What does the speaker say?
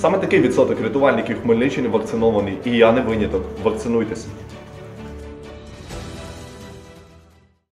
Саме такий відсоток рятувальників Хмельниччини вакцинований, і я не виняток. Вакцинуйтесь.